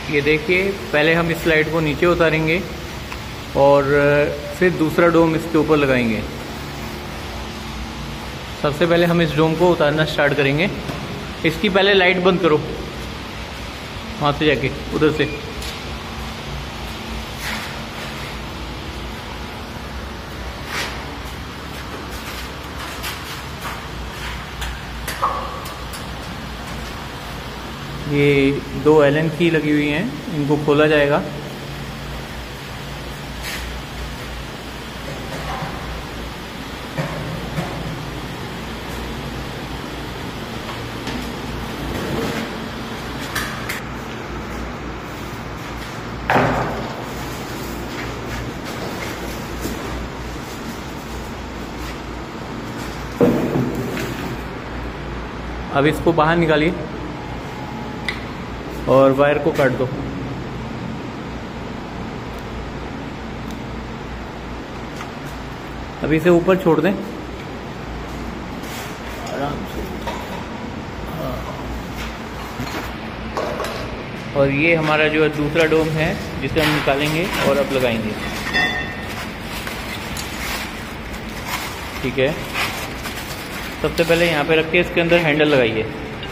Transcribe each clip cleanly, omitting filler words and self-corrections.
ये देखिए, पहले हम इस लाइट को नीचे उतारेंगे और फिर दूसरा डोम इसके ऊपर लगाएंगे। सबसे पहले हम इस डोम को उतारना स्टार्ट करेंगे। इसकी पहले लाइट बंद करो, वहाँ से जाके उधर से। ये 2 एलन की लगी हुई हैं, इनको खोला जाएगा। अब इसको बाहर निकालिए और वायर को काट दो। अभी इसे ऊपर छोड़ दें आराम से। और ये हमारा जो दूसरा डोम है जिसे हम निकालेंगे और अब लगाएंगे। ठीक है, सबसे पहले यहाँ पे रख के इसके अंदर हैंडल लगाइए।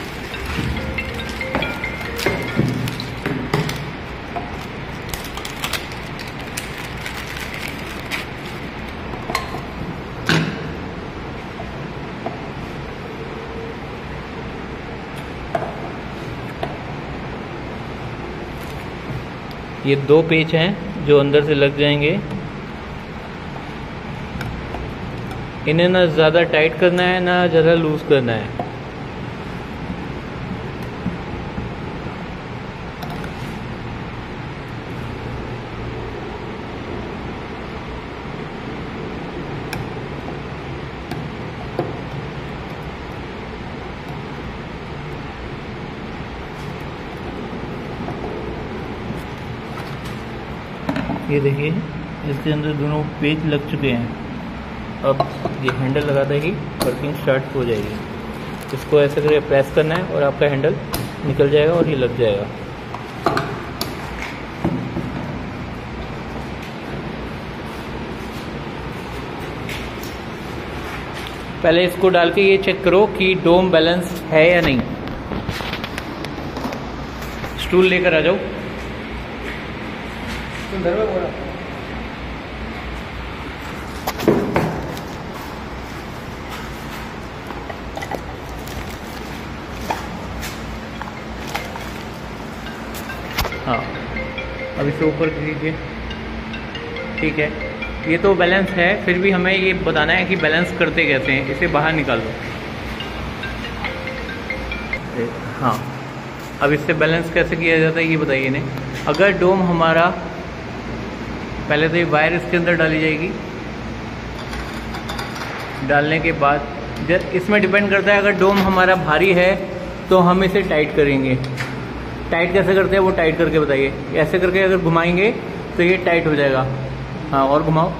ये 2 पेच हैं जो अंदर से लग जाएंगे। इन्हें ना ज़्यादा टाइट करना है ना ज़्यादा लूज करना है। ये देखिए, इसके अंदर दोनों पेच लग चुके हैं। अब ये हैंडल लगाते ही वर्किंग स्टार्ट हो जाएगी। इसको ऐसे करके प्रेस करना है और आपका हैंडल निकल जाएगा और ये लग जाएगा। पहले इसको डाल के ये चेक करो कि डोम बैलेंस है या नहीं। स्टूल लेकर आ जाओ। हाँ, अब इसे ऊपर कीजिए। ठीक है, ये तो बैलेंस है, फिर भी हमें ये बताना है कि बैलेंस करते कैसे हैं। इसे बाहर निकाल दो। हाँ, अब इससे बैलेंस कैसे किया जाता है ये बताइए इन्हें। अगर डोम हमारा, पहले तो ये वायर इसके अंदर डाली जाएगी। डालने के बाद इसमें डिपेंड करता है, अगर डोम हमारा भारी है तो हम इसे टाइट करेंगे। टाइट कैसे करते हैं वो टाइट करके बताइए। ऐसे करके अगर घुमाएंगे तो ये टाइट हो जाएगा। हाँ, और घुमाओ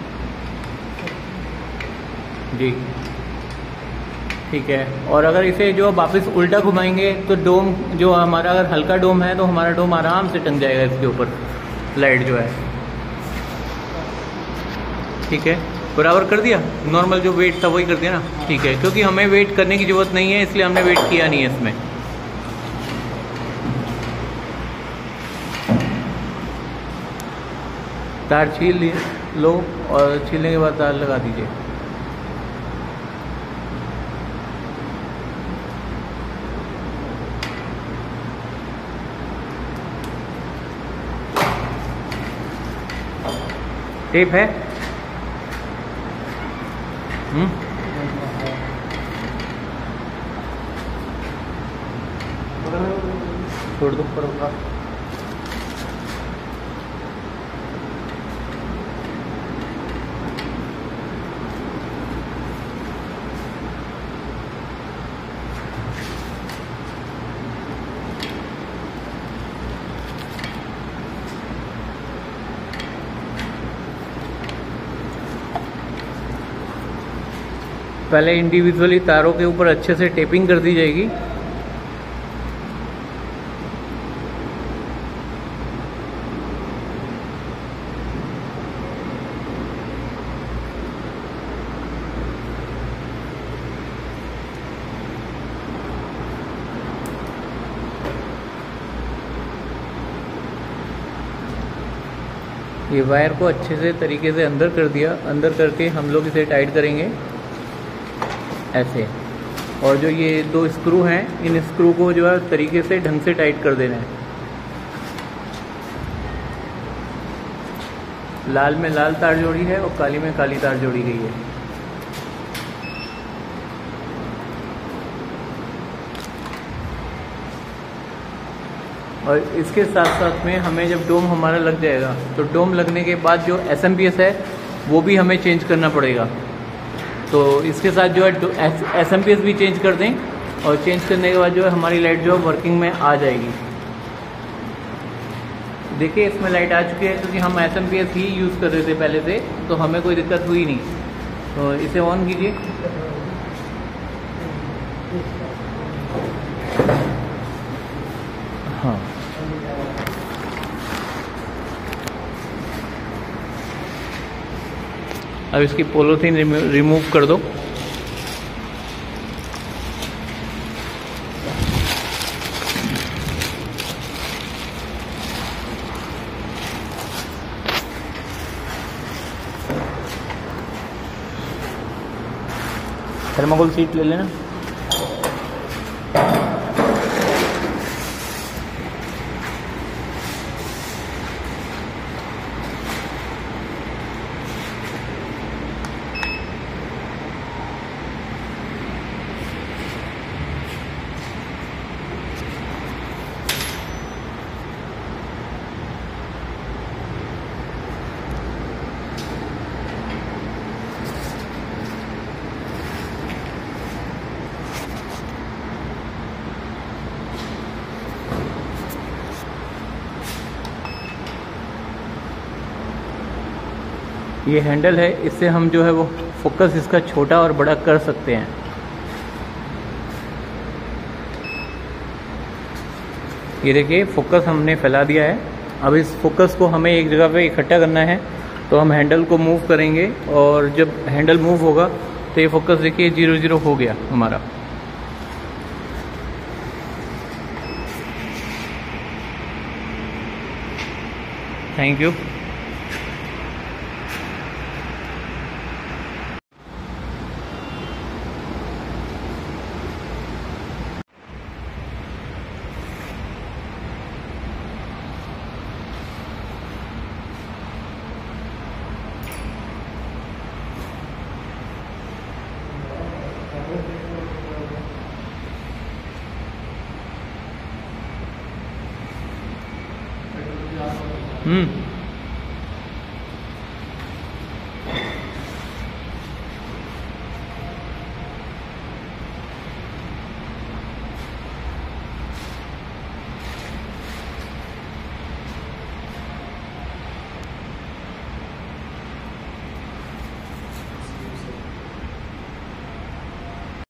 जी। ठीक है, और अगर इसे जो वापस उल्टा घुमाएंगे तो डोम जो हमारा, अगर हल्का डोम है तो हमारा डोम आराम से टंग जाएगा इसके ऊपर, लाइट जो है। ठीक है, बराबर कर दिया। नॉर्मल जो वेट था वही कर दिया ना। ठीक है, क्योंकि हमें वेट करने की ज़रूरत नहीं है, इसलिए हमने वेट किया नहीं है इसमें। तार छील लिए लो और छीलने के बाद तार लगा दीजिए। टेप है? छोड़ दो पड़ोगा। पहले इंडिविजुअली तारों के ऊपर अच्छे से टेपिंग कर दी जाएगी। ये वायर को अच्छे से तरीके से अंदर कर दिया, अंदर करके हम लोग इसे टाइट करेंगे ऐसे। और जो ये 2 स्क्रू हैं, इन स्क्रू को जो है तरीके से ढंग से टाइट कर देना है। लाल में लाल तार जोड़ी है और काली में काली तार जोड़ी गई है। और इसके साथ साथ में हमें जब डोम हमारा लग जाएगा तो डोम लगने के बाद जो SMPS है वो भी हमें चेंज करना पड़ेगा। तो इसके साथ जो है SMPS भी चेंज कर दें, और चेंज करने के बाद जो है हमारी लाइट जो है वर्किंग में आ जाएगी। देखिए इसमें लाइट आ चुकी है, क्योंकि हम SMPS ही यूज़ कर रहे थे पहले से, तो हमें कोई दिक्कत हुई नहीं। तो इसे ऑन कीजिए। हाँ, अब इसकी पॉलीथीन रिमूव कर दो। थर्माकोल शीट ले लेना। ये हैंडल है, इससे हम जो है वो फोकस इसका छोटा और बड़ा कर सकते हैं। ये देखिए फोकस हमने फैला दिया है। अब इस फोकस को हमें एक जगह पे इकट्ठा करना है, तो हम हैंडल को मूव करेंगे, और जब हैंडल मूव होगा तो ये फोकस देखिए 0 हो गया हमारा। Thank you.